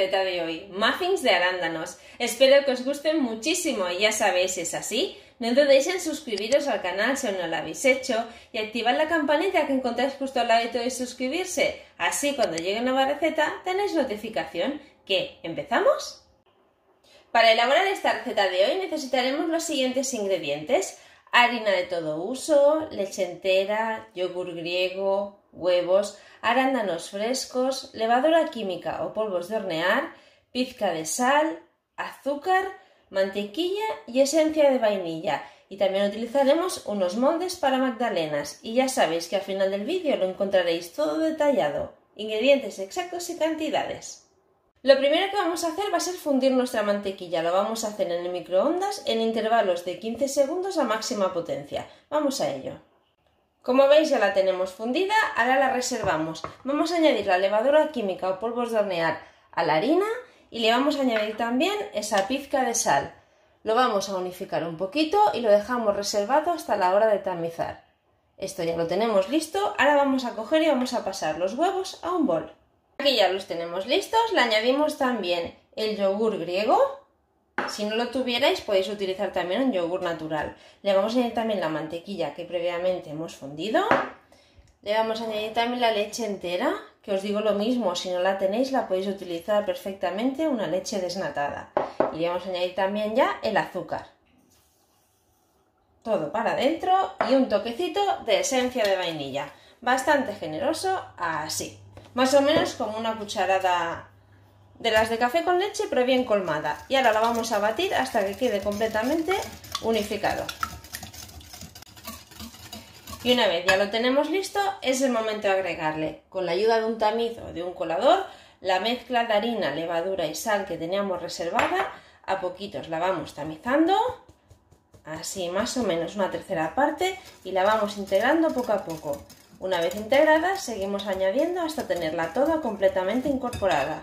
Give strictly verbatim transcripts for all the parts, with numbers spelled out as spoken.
receta de hoy, muffins de arándanos. Espero que os gusten muchísimo y ya sabéis, si es así, no dudéis en suscribiros al canal si aún no lo habéis hecho y activad la campanita que encontráis justo al lado de suscribirse. Así cuando llegue una nueva receta tenéis notificación. ¿Qué? ¿Empezamos? Para elaborar esta receta de hoy necesitaremos los siguientes ingredientes: harina de todo uso, leche entera, yogur griego, huevos, arándanos frescos, levadura química o polvos de hornear, pizca de sal, azúcar, mantequilla y esencia de vainilla. Y también utilizaremos unos moldes para magdalenas. Y ya sabéis que al final del vídeo lo encontraréis todo detallado, ingredientes exactos y cantidades. Lo primero que vamos a hacer va a ser fundir nuestra mantequilla. Lo vamos a hacer en el microondas en intervalos de quince segundos a máxima potencia. Vamos a ello. Como veis ya la tenemos fundida, ahora la reservamos. Vamos a añadir la levadura química o polvos de hornear a la harina y le vamos a añadir también esa pizca de sal. Lo vamos a unificar un poquito y lo dejamos reservado hasta la hora de tamizar. Esto ya lo tenemos listo, ahora vamos a coger y vamos a pasar los huevos a un bol. Aquí ya los tenemos listos, le añadimos también el yogur griego. Si no lo tuvierais podéis utilizar también un yogur natural. Le vamos a añadir también la mantequilla que previamente hemos fundido. Le vamos a añadir también la leche entera, que os digo lo mismo, si no la tenéis la podéis utilizar perfectamente, una leche desnatada. Y le vamos a añadir también ya el azúcar. Todo para adentro y un toquecito de esencia de vainilla. Bastante generoso, así. Más o menos como una cucharada de las de café con leche, pero bien colmada. Y ahora la vamos a batir hasta que quede completamente unificado. Y una vez ya lo tenemos listo, es el momento de agregarle, con la ayuda de un tamiz o de un colador, la mezcla de harina, levadura y sal que teníamos reservada. A poquitos la vamos tamizando, así más o menos una tercera parte, y la vamos integrando poco a poco. Una vez integrada, seguimos añadiendo hasta tenerla toda completamente incorporada.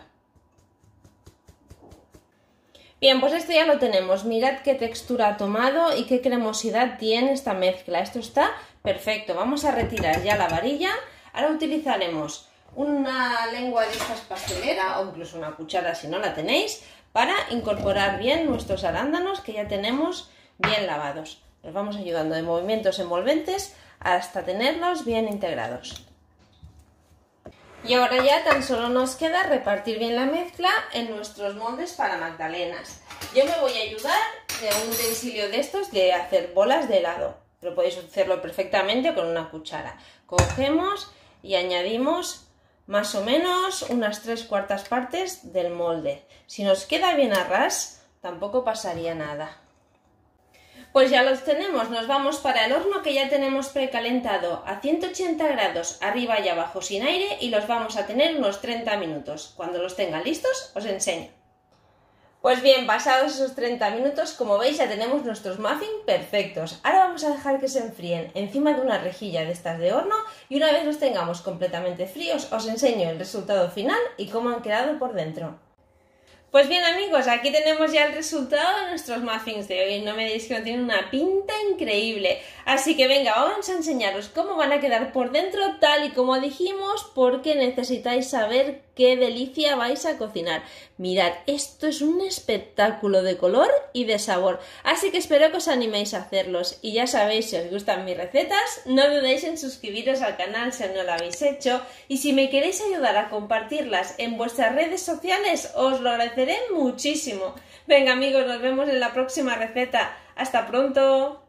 Bien, pues esto ya lo tenemos. Mirad qué textura ha tomado y qué cremosidad tiene esta mezcla. Esto está perfecto. Vamos a retirar ya la varilla. Ahora utilizaremos una lengua de estas pastelera o incluso una cuchara si no la tenéis para incorporar bien nuestros arándanos que ya tenemos bien lavados. Los vamos ayudando de movimientos envolventes hasta tenerlos bien integrados. Y ahora ya tan solo nos queda repartir bien la mezcla en nuestros moldes para magdalenas. Yo me voy a ayudar de un utensilio de estos de hacer bolas de helado, pero podéis hacerlo perfectamente con una cuchara. Cogemos y añadimos más o menos unas tres cuartas partes del molde. Si nos queda bien a ras, tampoco pasaría nada. Pues ya los tenemos, nos vamos para el horno que ya tenemos precalentado a ciento ochenta grados arriba y abajo sin aire y los vamos a tener unos treinta minutos. Cuando los tengan listos os enseño. Pues bien, pasados esos treinta minutos, como veis ya tenemos nuestros muffins perfectos. Ahora vamos a dejar que se enfríen encima de una rejilla de estas de horno y una vez los tengamos completamente fríos os enseño el resultado final y cómo han quedado por dentro. Pues bien amigos, aquí tenemos ya el resultado de nuestros muffins de hoy. No me digáis que no tienen una pinta increíble. Así que venga, vamos a enseñaros cómo van a quedar por dentro tal y como dijimos, porque necesitáis saber qué delicia vais a cocinar. Mirad, esto es un espectáculo de color y de sabor. Así que espero que os animéis a hacerlos. Y ya sabéis, si os gustan mis recetas, no dudéis en suscribiros al canal si aún no lo habéis hecho. Y si me queréis ayudar a compartirlas en vuestras redes sociales, os lo agradeceré muchísimo. Venga amigos, nos vemos en la próxima receta. ¡Hasta pronto!